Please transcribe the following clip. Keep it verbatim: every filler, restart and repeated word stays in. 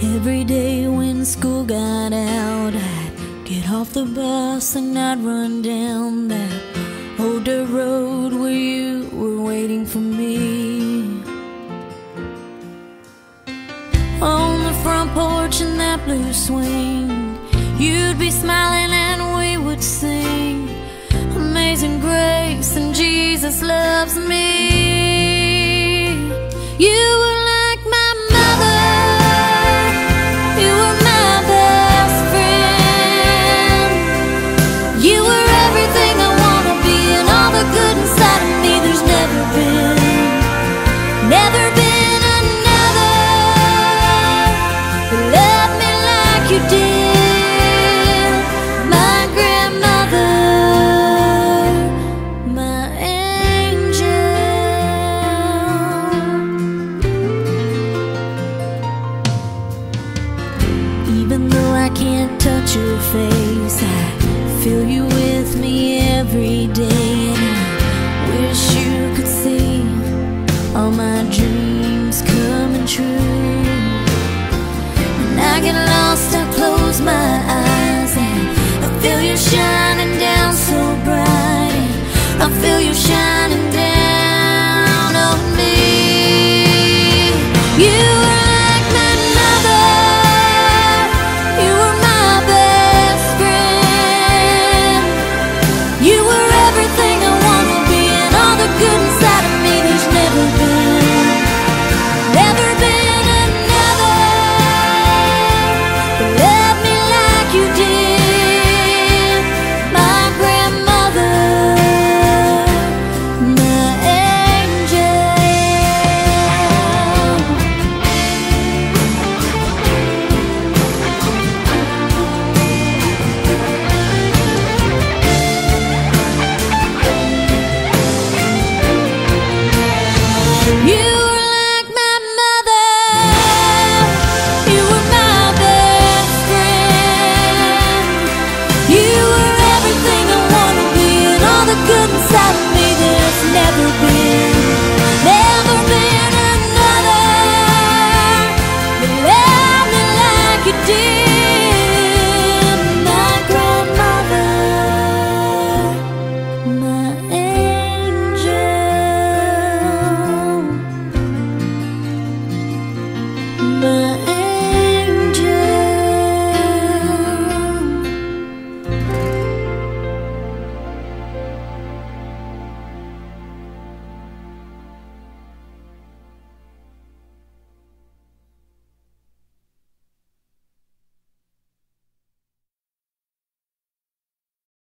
Every day when school got out, I'd get off the bus and I'd run down that old dirt road where you were waiting for me. On the front porch in that blue swing, you'd be smiling and we would sing Amazing Grace and Jesus Loves Me. You were like my mother, you were my best friend. You were everything I wanna be and all the good inside of me. There's never been, never been another who loved me like you did. My grandmother, my angel. Even though I can't touch your face, I feel you with me every day. And I wish you could see all my dreams coming true. When I get lost, I close my eyes and I feel you shining down so bright, and I feel you shining